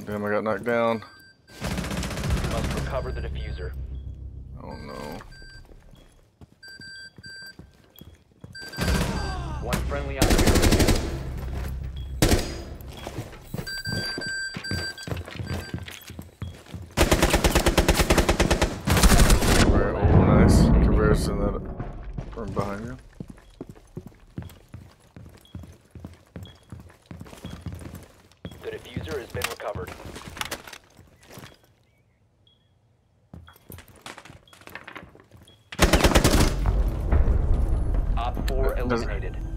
Damn, I got knocked down. You must recover the diffuser. Oh no. One friendly operator. Alright, oh nice. Caveira's in that room behind you. The diffuser has been recovered. Op 4 eliminated.